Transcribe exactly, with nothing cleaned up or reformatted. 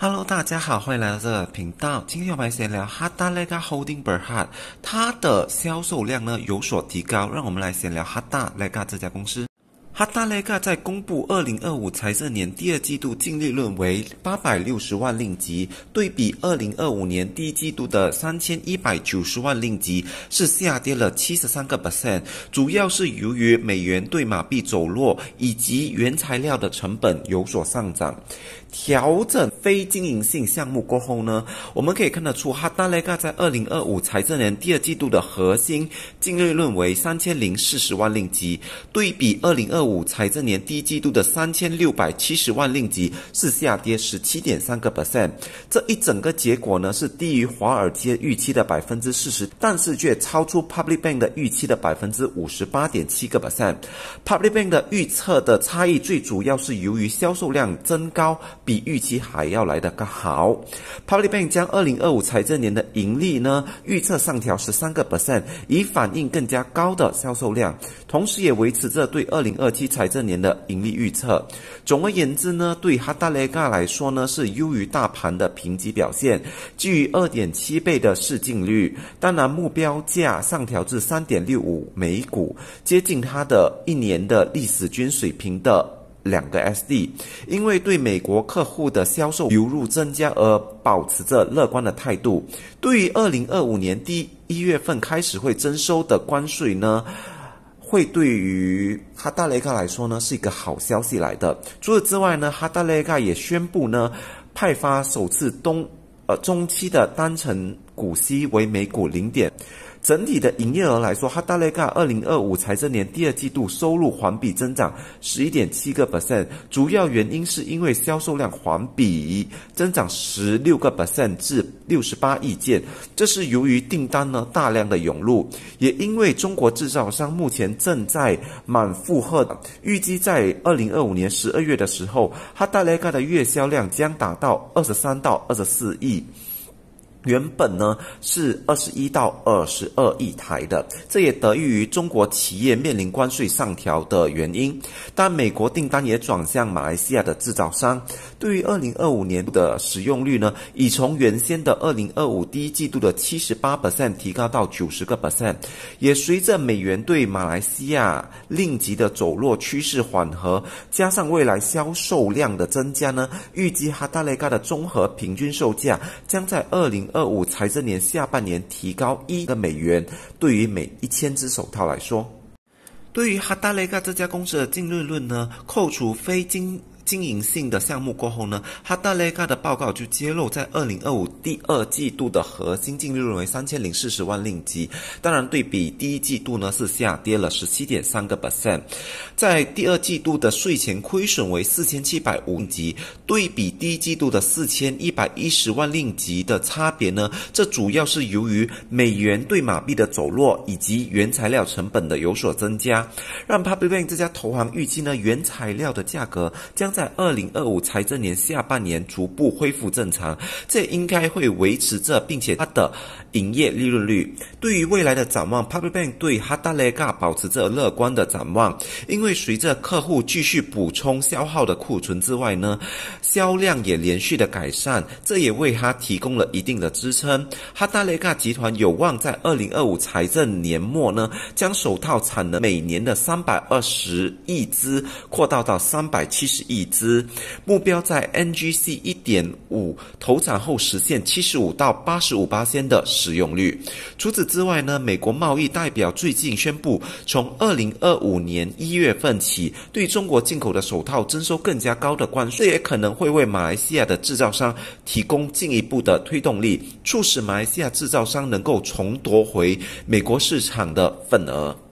Hello， 大家好，欢迎来到这个频道。今天我们来闲聊 Hartalega Holding Berhad， 它的销售量呢有所提高，让我们来闲聊 Hartalega 这家公司。Hartalega 在公布二零二五财政年第二季度净利润为八百六十万令吉，对比二零二五年第一季度的三千一百九十万令吉，是下跌了 百分之七十三， 主要是由于美元对马币走弱以及原材料的成本有所上涨。调整非经营性项目过后呢，我们可以看得出 Hartalega 在二零二五财政年第二季度的核心净利润为三千零四十万令吉，对比二零二五财政年第一季度的三千六百七十万令吉，是下跌 百分之十七点三。 这一整个结果呢是低于华尔街预期的 百分之四十， 但是却超出 Public Bank 的预期的 百分之五十八点七。 Public Bank 的预测的差异最主要是由于销售量增高比预期还要来得更好。 Public Bank 将二零二五财政年的盈利呢预测上调 百分之十三， 以反映更加高的销售量，同时也维持着对二零二七财政年的盈利预测。总而言之呢，对 Hartalega 来说呢是优于大盘的评级表现，基于 二点七倍的市净率，当然目标价上调至 三点六五每股，接近它的一年的历史均水平的两个 S D， 因为对美国客户的销售流入增加而保持着乐观的态度。对于二零二五年第一月份开始会征收的关税呢，会对于 Hartalega 来说呢是一个好消息来的。除此之外呢 Hartalega 也宣布呢派发首次东呃中期的单程股息为每股零点。整体的营业额来说 Hartalega 二零二五财政年第二季度收入环比增长 百分之十一点七， 主要原因是因为销售量环比增长 百分之十六 至六十八亿件，这是由于订单呢大量的涌入，也因为中国制造商目前正在满负荷，预计在二零二五年十二月的时候 Hartalega 的月销量将达到二十三到二十四亿。原本呢是二十一到二十二亿台的，这也得益于中国企业面临关税上调的原因，但美国订单也转向马来西亚的制造商。对于二零二五年的使用率呢，已从原先的二零二五第一季度的 百分之七十八 提高到 百分之九十， 也随着美元对马来西亚令吉的走弱趋势缓和，加上未来销售量的增加呢，预计 Hartalega 的综合平均售价将在二零二五财政年下半年提高一个美元，对于每一千只手套来说。对于 Hartalega 这家公司的净利润呢，扣除非经经营性的项目过后呢 Hartalega 的报告就揭露，在二零二五第二季度的核心净利润为三千零四十万令吉，当然对比第一季度呢是下跌了 百分之十七点三。 在第二季度的税前亏损为四千七百五令吉，对比第一季度的四千一百一十万令吉的差别呢，这主要是由于美元对马币的走弱以及原材料成本的有所增加，让 Public Bank 这家投行预期呢原材料的价格将在二零二五财政年下半年逐步恢复正常，这应该会维持着并且它的营业利润率。对于未来的展望 Public Bank 对 Hartalega 保持着乐观的展望，因为随着客户继续补充消耗的库存之外呢，销量也连续的改善，这也为它提供了一定的支撑。 Hartalega 集团有望在二零二五财政年末呢将手套产能每年的三百二十亿只扩大到三百七十亿只，目标在 N G C 一点五 投产后实现七十五到八十五%的使用率。除此之外呢，美国贸易代表最近宣布，从二零二五年一月份起，对中国进口的手套征收更加高的关税，这也可能会为马来西亚的制造商提供进一步的推动力，促使马来西亚制造商能够重夺回美国市场的份额。